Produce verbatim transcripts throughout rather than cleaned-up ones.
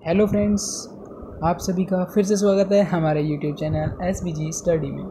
Hello friends, आप सभी का फिर से स्वागत है हमारे YouTube channel S B G study में।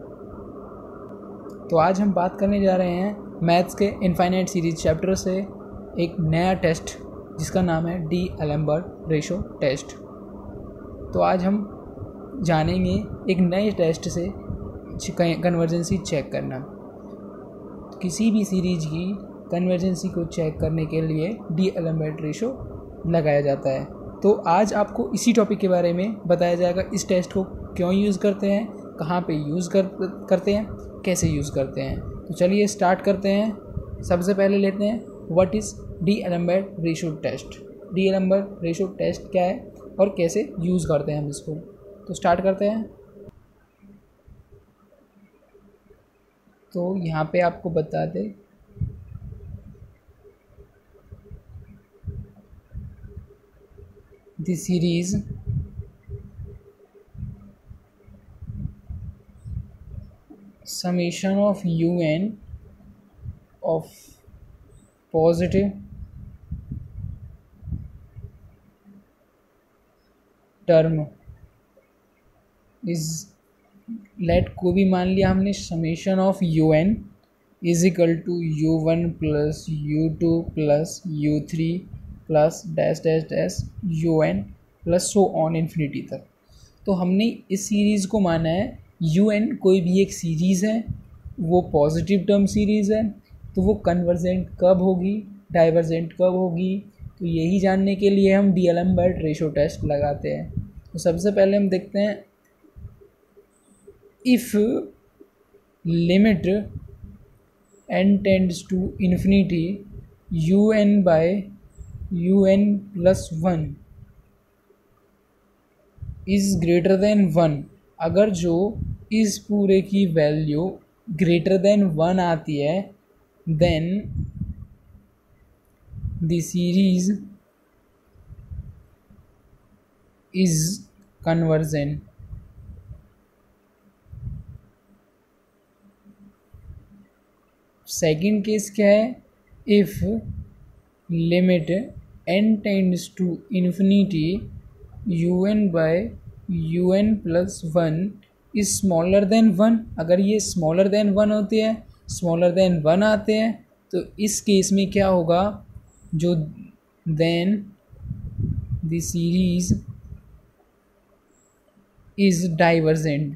तो आज हम बात करने जा रहे हैं मैथ्स के इनफाइनाइट सीरीज चैप्टर से एक नया टेस्ट जिसका नाम है डी एलेम्बर्ट रेशो टेस्ट। तो आज हम जानेंगे एक नए टेस्ट से कन्वर्जेंसी चेक करना। तो किसी भी सीरीज की कन्वर्जेंसी को चेक करने के लिए डी एलेम्बर्ट रेशो लगाया जाता है। तो आज आपको इसी टॉपिक के बारे में बताया जाएगा, इस टेस्ट को क्यों यूज़ करते हैं, कहाँ पे यूज़ कर करते हैं, कैसे यूज़ करते हैं। तो चलिए स्टार्ट करते हैं। सबसे पहले लेते हैं what is D'Alembert ratio test. D'Alembert ratio test क्या है और कैसे यूज़ करते हैं हम इसको। तो स्टार्ट करते हैं। तो यहाँ पे आपको बता दें the series summation of un of positive term is let को भी मान लिया हमने summation of U N is equal to U one plus U two plus U three plus dash dash dash U N plus so on infinity तक। तो हमने इस series को माना है यू एन कोई भी एक सीरीज़ है, वो पॉजिटिव टर्म सीरीज़ है, तो वो कन्वर्जेंट कब होगी, डाइवर्जेंट कब होगी। तो यही जानने के लिए हम डी एलेम्बर्ट रेशो टेस्ट लगाते हैं। तो सबसे पहले हम देखते हैं if limit N tends to infinity U N by U N plus one is greater than one. अगर जो इस पूरे की वैल्यू ग्रेटर देन वन आती है then the series is convergent. Second case क्या है, if limit N tends to infinity U N by U N plus one is smaller than one. अगर ये स्मॉलर देन वन होती है, smaller than one आते हैं, तो इस केस में क्या होगा, जो then the series is divergent.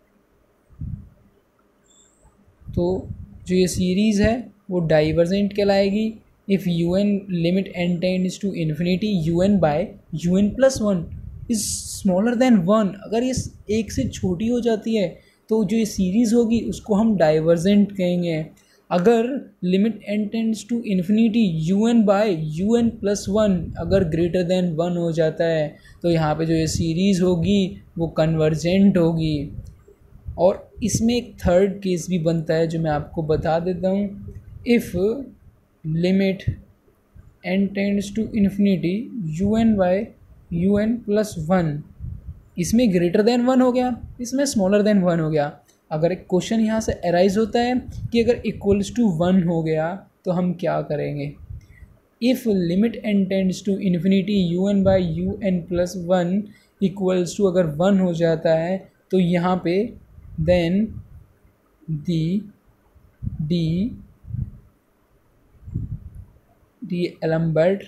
तो जो ये सीरीज़ है वो डाइवर्जेंट कहलाएगी if U N limit N tends to infinity U N by U N plus one is smaller than one. अगर ये एक से छोटी हो जाती है तो जो ये सीरीज़ होगी उसको हम डाइवर्जेंट कहेंगे। अगर limit N tends to infinity U N by U N plus one अगर ग्रेटर देन वन हो जाता है तो यहाँ पे जो ये सीरीज़ होगी वो कन्वर्जेंट होगी। और इसमें एक थर्ड केस भी बनता है जो मैं आपको बता देता हूँ। If limit N tends to infinity U N by U N plus one, इसमें ग्रेटर देन वन हो गया, इसमें स्मॉलर देन वन हो गया। अगर एक क्वेश्चन यहाँ से अराइज होता है कि अगर इक्वल्स टू वन हो गया तो हम क्या करेंगे। If limit N tends to infinity U N by U N plus one equals to अगर वन हो जाता है तो यहाँ पे then the D D'Alembert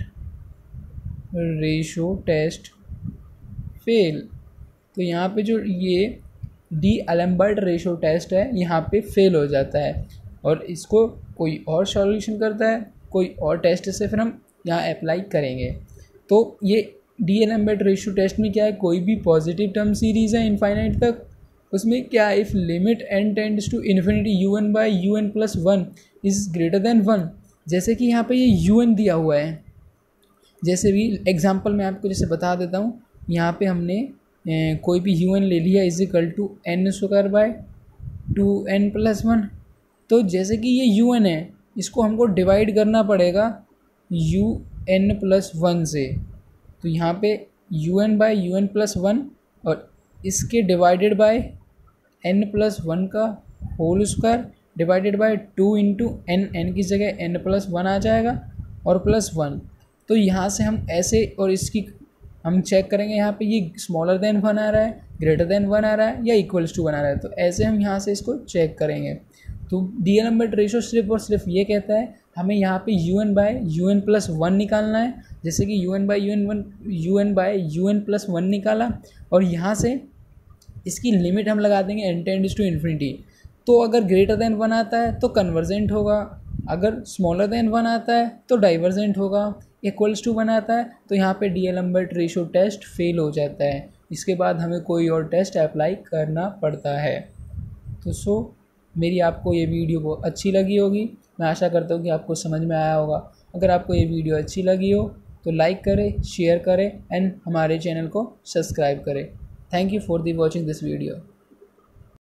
ratio test fail. तो यहाँ पे जो ये डी एलेम्बर्ट रेशो टेस्ट है यहाँ पे फेल हो जाता है और इसको कोई और सॉल्यूशन करता है, कोई और टेस्ट से फिर हम यहाँ अप्लाई करेंगे। तो ये डी एलेम्बर्ट रेशो टेस्ट में क्या है, कोई भी पॉजिटिव टर्म सीरीज़ है इनफाइनाइट तक, उसमें क्या है, if limit N tends to infinity U N by U N plus one is greater than one. जैसे कि यहाँ पे ये यू एन दिया हुआ है, जैसे भी एग्जांपल मैं आपको जैसे बता देता हूँ। यहाँ पे हमने ए, कोई भी यू एन ले लिया is equal to N square by two N plus one. तो जैसे कि ये यू एन है, इसको हमको डिवाइड करना पड़ेगा यू एन प्लस वन से। तो यहाँ पे U N by U N plus one और इसके divided by N plus one का whole square divided by two into N, N की जगह एन प्लस वन आ जाएगा और प्लस वन। तो यहाँ से हम ऐसे और इसकी हम चेक करेंगे यहाँ पे ये स्मॉलर देन वन आ रहा है, ग्रेटर देन वन आ रहा है या इक्वल्स टू वन आ रहा है। तो ऐसे हम यहाँ से इसको चेक करेंगे। तो डीएलएम्बर्ट रेशो सिर्फ और सिर्फ ये कहता है हमें यहाँ पे U N by U N plus one निकालना है। जैसे कि U N by U N one U N by U N plus one निकाला और यहाँ से इसकी लिमिट हम लगा देंगे एन टेंड्स टू इन्फिनिटी। तो अगर ग्रेटर देन वन आता है तो कन्वर्जेंट होगा, अगर स्मॉलर देन वन आता है तो डाइवर्जेंट होगा, इक्वल्स टू वन आता है तो यहाँ पे डीएलएम्बर्ट रेशो टेस्ट फेल हो जाता है। इसके बाद हमें कोई और टेस्ट अप्लाई करना पड़ता है। तो सो मेरी आपको ये वीडियो बहुत अच्छी लगी होगी, मैं आशा करता हूँ कि आपको समझ में आया होगा। अगर आपको ये वीडियो अच्छी लगी हो तो लाइक करें, शेयर करें एंड हमारे चैनल को सब्सक्राइब करें। Thank you for the watching this video.